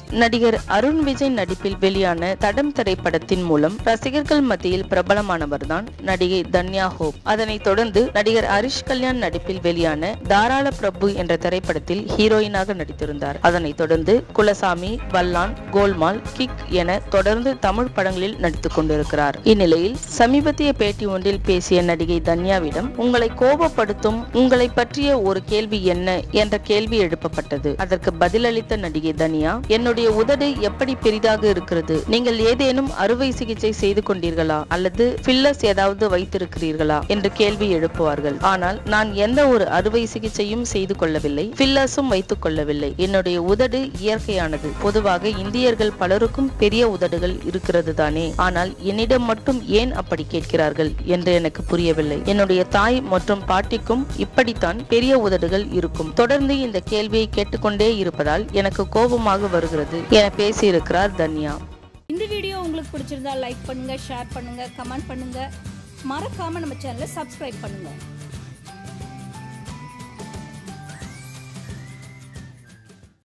நடிகர் அருண் விஜய் நடிப்பில் வெளியான தடம் திரைப்படத்தின் மூலம் ரசிகர்கள் மத்தியில் பிரபலமானவர்தான் நடிகை தன்யா ஹோப். அதனைத் தொடர்ந்து நடிகர் ஹரிஷ் கல்யாண் நடிப்பில் வெளியான தாராள பிரபு என்ற திரைப்படத்தில் ஹீரோயினாக நடித்திருந்தார். அதனைத் தொடர்ந்து குலசாமி, வல்லான், கோல்மால், கிக் என தொடர்ந்து தமிழ் படங்களில் நடித்துக் கொண்டிருக்கிறார். இந்நிலையில் சமீபத்திய பேட்டி ஒன்றில் பேசிய நடிகை தன்யாவிடம் உங்களை கோபப்படுத்தும் உங்களை பற்றிய ஒரு கேள்வி என்ன என்ற கேள்வி எழுப்பப்பட்டது. அதற்கு பதிலளித்த நடிகை தன்யா, என்னுடைய உதடு எப்படி பெரிதாக இருக்கிறது? நீங்கள் ஏதேனும் அறுவை சிகிச்சை செய்து கொண்டீர்களா அல்லது ஃபில்லர்ஸ் ஏதாவது வைத்திருக்கிறீர்களா என்று கேள்வி எழுப்புவார்கள். ஆனால் நான் எந்த ஒரு அறுவை சிகிச்சையும் செய்து கொள்ளவில்லை, ஃபில்லர்ஸும் வைத்துக் கொள்ளவில்லை. என்னுடைய உதடு இயற்கையானது. பொதுவாக இந்தியர்கள் பலருக்கும் பெரிய உதடுகள் இருக்கிறது தானே, ஆனால் என்னிடம் மட்டும் ஏன் அப்படி கேட்கிறார்கள் என்று எனக்கு புரியவில்லை. என்னுடைய தாய் மற்றும் பாட்டிக்கும் இப்படித்தான் பெரிய உதடுகள் இருக்கும். தொடர்ந்து இந்த கேள்வியை கேட்டுக்கொண்டே இருப்பதால் எனக்கு கோபமாக வருகிறது என பேசியிருக்கிறார் தன்யா. இந்த வீடியோ உங்களுக்கு பிடிச்சிருந்தா லைக் பண்ணுங்க, ஷேர் பண்ணுங்க, கமெண்ட் பண்ணுங்க. மறக்காம நம்ம சேனலை சப்ஸ்கிரைப் பண்ணுங்க.